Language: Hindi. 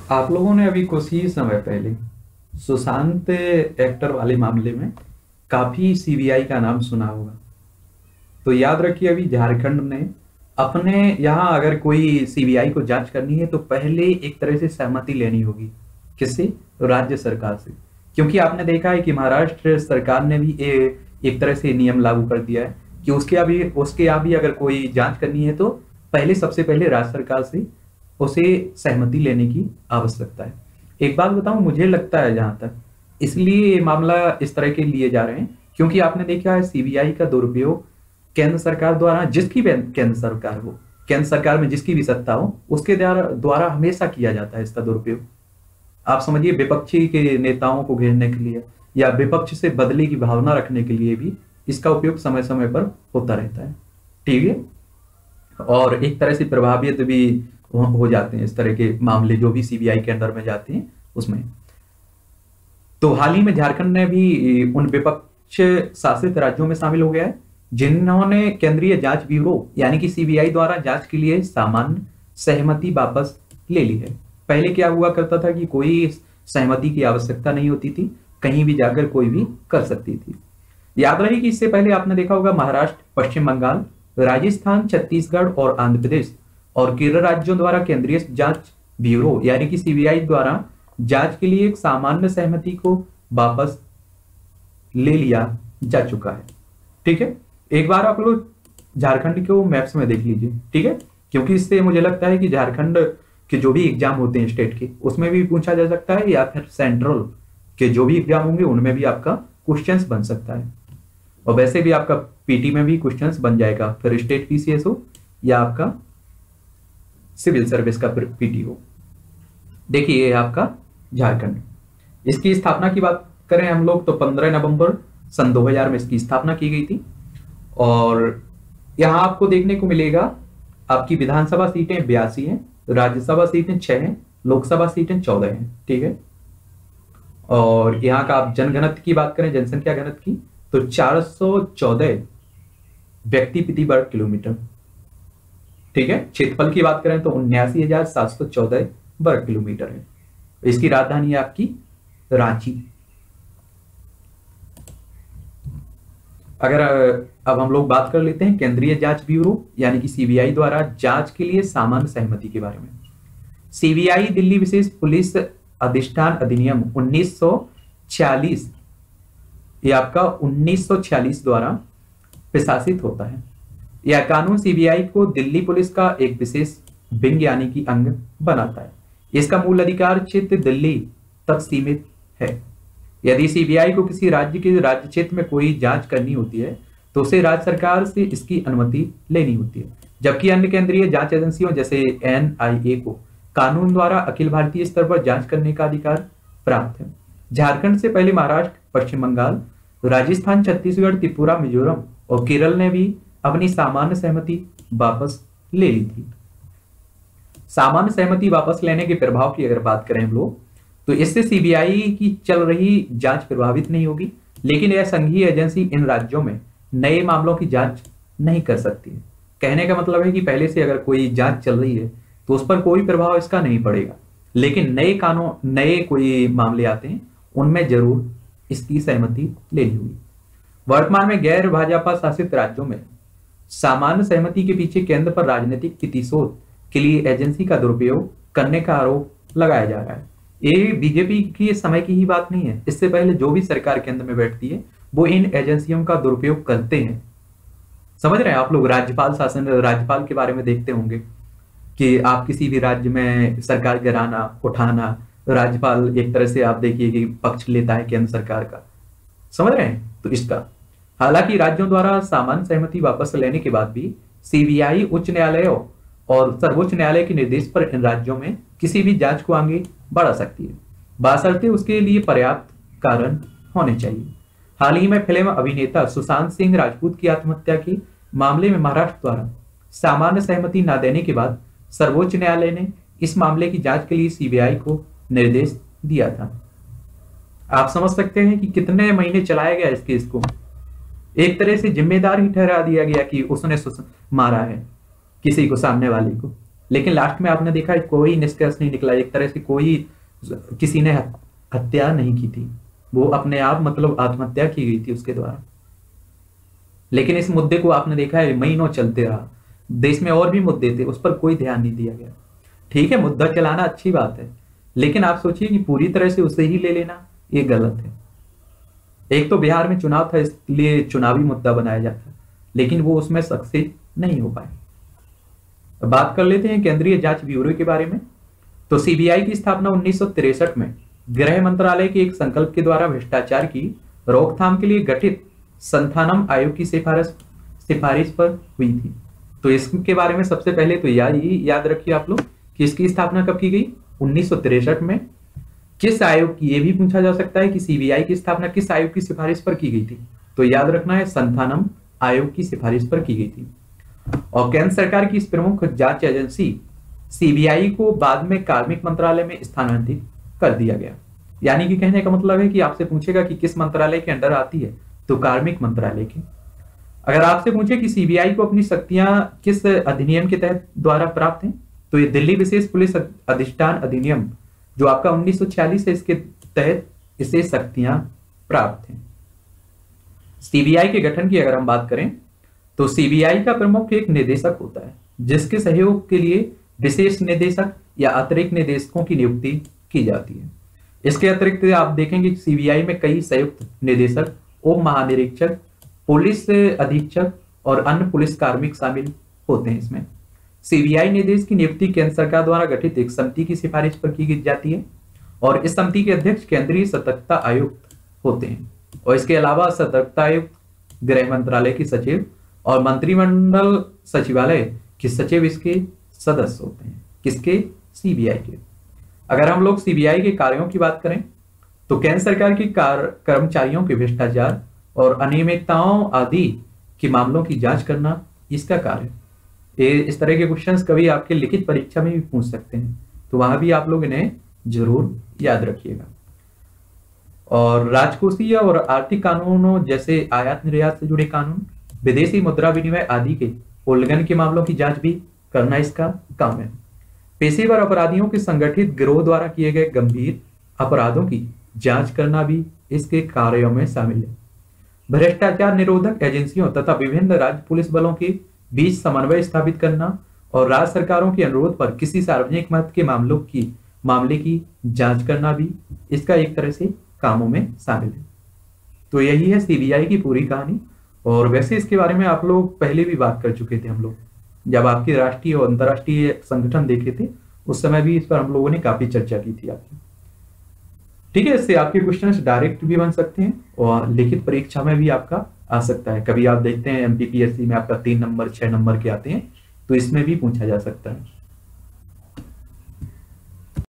आप लोगों ने अभी कुछ ही समय पहले सुशांत एक्टर वाले मामले में काफी सीबीआई का नाम सुना होगा। तो याद रखिए, अभी झारखंड ने अपने यहाँ अगर कोई सीबीआई को जांच करनी है तो पहले एक तरह से सहमति लेनी होगी। किससे? राज्य सरकार से। क्योंकि आपने देखा है कि महाराष्ट्र सरकार ने भी एक तरह से नियम लागू कर दिया है कि उसके यहाँ भी अगर कोई जांच करनी है तो पहले सबसे पहले राज्य सरकार से उसे सहमति लेने की आवश्यकता है। एक बात बताऊं, मुझे लगता है जहां तक इसलिए ये मामला इस तरह के लिए जा रहे हैं क्योंकि आपने देखा है सीबीआई का दुरुपयोग केंद्र सरकार द्वारा, जिसकी भी केंद्र सरकार हो, केंद्र सरकार में जिसकी भी सत्ता हो, उसके द्वारा हमेशा किया जाता है इसका दुरुपयोग। आप समझिए, विपक्षी के नेताओं को घेरने के लिए या विपक्ष से बदले की भावना रखने के लिए भी इसका उपयोग समय समय पर होता रहता है। ठीक है। और एक तरह से प्रभावित भी हो जाते हैं इस तरह के मामले जो भी सीबीआई के अंदर में जाते हैं उसमें। तो हाल ही में झारखंड ने भी उन विपक्ष शासित राज्यों में शामिल हो गया है जिन्होंने केंद्रीय जांच ब्यूरो यानी कि सीबीआई द्वारा जांच के लिए सामान्य सहमति वापस ले ली है। पहले क्या हुआ करता था कि कोई सहमति की आवश्यकता नहीं होती थी, कहीं भी जाकर कोई भी कर सकती थी। याद रहे कि इससे पहले आपने देखा होगा महाराष्ट्र, पश्चिम बंगाल, राजस्थान, छत्तीसगढ़ और आंध्र प्रदेश और केरल राज्यों द्वारा केंद्रीय जांच ब्यूरो यानी कि सीबीआई द्वारा जांच के लिए एक सामान्य सहमति को वापस ले लिया जा चुका है। ठीक है। एक बार आप लोग झारखंड को मैप्स में देख लीजिए। ठीक है। क्योंकि इससे मुझे लगता है कि झारखंड के जो भी एग्जाम होते हैं स्टेट के, उसमें भी पूछा जा सकता है या फिर सेंट्रल के जो भी एग्जाम होंगे उनमें भी आपका क्वेश्चंस बन सकता है। और वैसे भी आपका पीटी में भी क्वेश्चंस बन जाएगा, फिर स्टेट पीसीएस हो या आपका सिविल सर्विस का पीटी हो। देखिए ये आपका झारखंड। इसकी स्थापना की बात करें हम लोग तो 15 नवंबर सन 2000 में इसकी स्थापना की गई थी। और यहां आपको देखने को मिलेगा आपकी विधानसभा सीटें 82 हैं, राज्यसभा सीटें 6 हैं, लोकसभा सीटें 14 हैं। ठीक है। और यहाँ का आप जनघनत्व की बात करें, जनसंख्या घनत्व की, तो 414 व्यक्ति प्रति वर्ग किलोमीटर। ठीक है। क्षेत्रफल की बात करें तो 79,714 वर्ग किलोमीटर है। इसकी राजधानी है आपकी रांची। अगर अब हम लोग बात कर लेते हैं केंद्रीय जांच ब्यूरो यानी कि सीबीआई द्वारा जांच के लिए सामान्य सहमति के बारे में। सीबीआई दिल्ली विशेष पुलिस अधिष्ठान अधिनियम 1946 ये आपका 1946 द्वारा प्रशासित होता है। यह कानून सीबीआई को दिल्ली पुलिस का एक विशेष विंग यानी कि अंग बनाता है। इसका मूल अधिकार क्षेत्र दिल्ली तक सीमित है। यदि सीबीआई को किसी राज्य के राज्य क्षेत्र में कोई जांच करनी होती है तो उसे राज्य सरकार से इसकी अनुमति लेनी होती है, जबकि अन्य केंद्रीय जांच एजेंसियों जैसे एनआईए को कानून द्वारा अखिल भारतीय स्तर पर जांच करने का अधिकार प्राप्त है। झारखंड से पहले महाराष्ट्र, पश्चिम बंगाल, राजस्थान, छत्तीसगढ़, त्रिपुरा, मिजोरम और केरल ने भी अपनी सामान्य सहमति वापस ले ली थी। सामान्य सहमति वापस लेने के प्रभाव की अगर बात करें हम लोग तो इससे सीबीआई की चल रही जांच प्रभावित नहीं होगी, लेकिन यह संघीय एजेंसी इन राज्यों में नए मामलों की जांच नहीं कर सकती है। कहने का मतलब है कि पहले से अगर कोई जांच चल रही है तो उस पर कोई प्रभाव इसका नहीं पड़ेगा, लेकिन नए कानून, नए कोई मामले आते हैं उनमें जरूर इसकी सहमति लेनी होगी। वर्तमान में गैर भाजपा शासित राज्यों में सामान्य सहमति के पीछे केंद्र पर राजनीतिक प्रतिशोध के लिए एजेंसी का दुरुपयोग करने का आरोप लगाया जा रहा है। ये बीजेपी की समय की ही बात नहीं है, इससे पहले जो भी सरकार केंद्र में बैठती है वो इन एजेंसियों का दुरुपयोग करते हैं। समझ रहे हैं आप लोग? राज्यपाल शासन, राज्यपाल के बारे में देखते होंगे कि आप किसी भी राज्य में सरकार गिराना, उठाना, राज्यपाल एक तरह से आप देखिए कि पक्ष लेता है केंद्र सरकार का। समझ रहे हैं? तो इसका हालांकि राज्यों द्वारा सामान्य सहमति वापस लेने के बाद भी सीबीआई उच्च न्यायालयों और सर्वोच्च न्यायालय के निर्देश पर इन राज्यों में किसी भी जांच को आगे बढ़ा सकती है, बशर्ते उसके लिए पर्याप्त कारण होने चाहिए। हाल ही में फिल्म अभिनेता सुशांत सिंह राजपूत की आत्महत्या के मामले में महाराष्ट्र द्वारा सामान्य सहमति न देने के बाद सर्वोच्च न्यायालय ने इस मामले की जांच के लिए सीबीआई को निर्देश दिया था। आप समझ सकते हैं कि कितने महीने चलाया गया इस केस को। एक तरह से जिम्मेदार ही ठहरा दिया गया कि उसने मारा है किसी को, सामने वाले को। लेकिन लास्ट में आपने देखा कोई निष्कर्ष नहीं निकला, एक तरह से कोई किसी ने हत्या नहीं की थी, वो अपने आप मतलब आत्महत्या की गई थी उसके द्वारा। लेकिन इस मुद्दे को आपने देखा है महीनों चलते रहा, देश में और भी मुद्दे थे, उस पर कोई ध्यान नहीं दिया गया। ठीक है, मुद्दा चलाना अच्छी बात है, लेकिन आप सोचिए कि पूरी तरह से उसे ही ले लेना ये गलत है। एक तो बिहार में चुनाव था इसलिए चुनावी मुद्दा बनाया जाता, लेकिन वो उसमें सक्सेस नहीं हो पाए। अब बात कर लेते हैं केंद्रीय जांच ब्यूरो के बारे में। तो सीबीआई की स्थापना 1963 में गृह मंत्रालय के एक संकल्प के द्वारा भ्रष्टाचार की रोकथाम के लिए गठित संथानम आयोग की सिफारिश पर हुई थी। तो इसके बारे में सबसे पहले तो याद रखिए आप लोग कि इसकी स्थापना कब की गई, 1963 में। किस आयोग की, ये भी पूछा जा सकता है कि सीबीआई की स्थापना किस आयोग की सिफारिश पर की गई थी, तो याद रखना है संथानम आयोग की सिफारिश पर की गई थी। और केंद्र सरकार की इस प्रमुख जांच एजेंसी सीबीआई को बाद में कार्मिक मंत्रालय में स्थानांतरित कर दिया गया। यानी कि कहने का मतलब है कि आपसे पूछेगा कि किस मंत्रालय के अंडर आती है, तो कार्मिक मंत्रालय के। अगर आपसे पूछे कि सीबीआई को अपनी शक्तियां किस अधिनियम के तहत द्वारा प्राप्त हैं, तो ये दिल्ली विशेष पुलिस अधिष्ठान अधिनियम जो आपका 1946 है, इसके तहत इसे शक्तियां प्राप्त हैं। सीबीआई के गठन की अगर हम बात करें तो सीबीआई का प्रमुख एक निदेशक होता है, जिसके सहयोग के लिए विशेष निदेशक या अतिरिक्त निदेशकों की नियुक्ति की जाती है। इसके अतिरिक्त आप देखेंगे सीबीआई में कई संयुक्त निदेशक, उप महानिरीक्षक, पुलिस अधीक्षक और अन्य पुलिस कार्मिक शामिल होते हैं इसमें। सीबीआई निदेश की नियुक्ति केंद्र सरकार द्वारा गठित एक समिति की सिफारिश पर की जाती है और इस समिति के अध्यक्ष केंद्रीय सतर्कता आयुक्त होते हैं। और इसके अलावा सतर्कता आयुक्त, गृह मंत्रालय की सचिव और मंत्रिमंडल सचिवालय के सचिव इसके सदस्य होते हैं। किसके? सीबीआई के। अगर हम लोग सीबीआई के कार्यों की बात करें तो केंद्र सरकार के कर्मचारियों के भ्रष्टाचार और अनियमितताओं आदि के मामलों की जांच करना इसका कार्य। इस तरह के क्वेश्चंस कभी आपके लिखित परीक्षा में भी पूछ सकते हैं, तो वहां भी आप लोग इन्हें जरूर याद रखिएगा। और राजकोषीय और आर्थिक कानूनों जैसे आयात निर्यात से जुड़े कानून, विदेशी मुद्रा विनिमय आदि के उल्लंघन के मामलों की जांच भी करना इसका काम है। पेशेवर अपराधियों के संगठित गिरोह द्वारा किए गए गंभीर अपराधों की जांच करना भी इसके कार्यों में शामिल है। भ्रष्टाचार निरोधक एजेंसियों तथा विभिन्न राज्य पुलिस बलों के बीच समन्वय स्थापित करना और राज्य सरकारों के अनुरोध पर किसी सार्वजनिक महत्व के मामले की जांच करना भी इसका एक तरह से कामों में शामिल है। तो यही है सीबीआई की पूरी कहानी। और वैसे इसके बारे में आप लोग पहले भी बात कर चुके थे, हम लोग जब आपके राष्ट्रीय और अंतर्राष्ट्रीय संगठन देखे थे उस समय भी इस पर हम लोगों ने काफी चर्चा की थी आपकी। ठीक है, इससे आपके क्वेश्चन डायरेक्ट भी बन सकते हैं और लिखित परीक्षा में भी आपका आ सकता है। कभी आप देखते हैं एमपीपीएससी में आपका 3 नंबर 6 नंबर के आते हैं, तो इसमें भी पूछा जा सकता है।